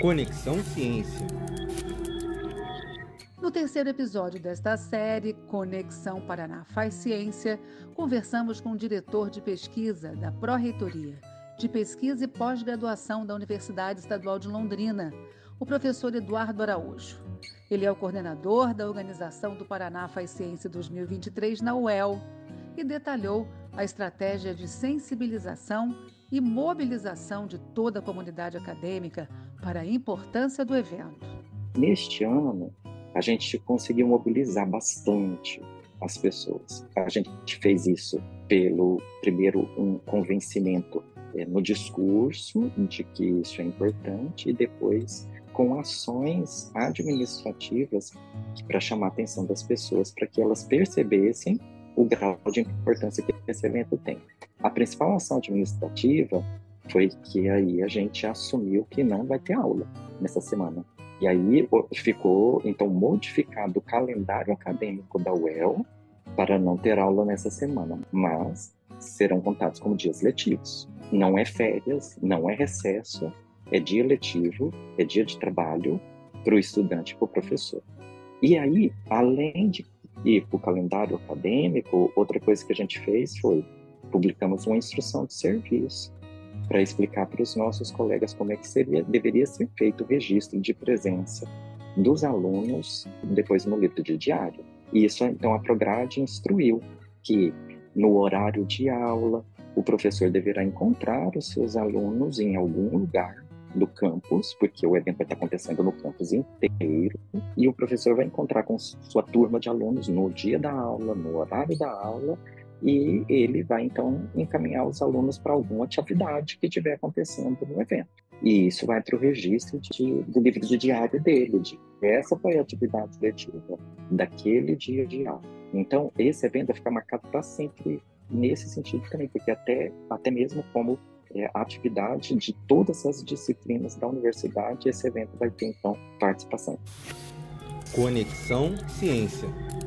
Conexão Ciência. No terceiro episódio desta série, Conexão Paraná Faz Ciência, conversamos com o diretor de pesquisa da Pró-Reitoria de Pesquisa e Pós-Graduação da Universidade Estadual de Londrina, o professor Eduardo Araújo. Ele é o coordenador da organização do Paraná Faz Ciência 2023 na UEL e detalhou a estratégia de sensibilização e mobilização de toda a comunidade acadêmica para a importância do evento. Neste ano, a gente conseguiu mobilizar bastante as pessoas. A gente fez isso pelo, primeiro, um convencimento no discurso de que isso é importante e depois com ações administrativas para chamar a atenção das pessoas, para que elas percebessem o grau de importância que esse evento tem. A principal ação administrativa foi que aí a gente assumiu que não vai ter aula nessa semana. E aí ficou, então, modificado o calendário acadêmico da UEL para não ter aula nessa semana, mas serão contados como dias letivos. Não é férias, não é recesso, é dia letivo, é dia de trabalho para o estudante e para o professor. E aí, além de ir para o calendário acadêmico, outra coisa que a gente fez foi publicamos uma instrução de serviço para explicar para os nossos colegas como é que deveria ser feito o registro de presença dos alunos depois no livro de diário. E isso, então, a Prograde instruiu que no horário de aula o professor deverá encontrar os seus alunos em algum lugar do campus, porque o evento vai estar acontecendo no campus inteiro, e o professor vai encontrar com sua turma de alunos no dia da aula, no horário da aula, e ele vai, então, encaminhar os alunos para alguma atividade que estiver acontecendo no evento. E isso vai para o registro do livro de diário dele, de essa foi a atividade letiva daquele dia de aula. Então, esse evento vai ficar marcado para sempre nesse sentido também, porque até mesmo como a atividade de todas as disciplinas da universidade, esse evento vai ter, então, participação. Conexão Ciência.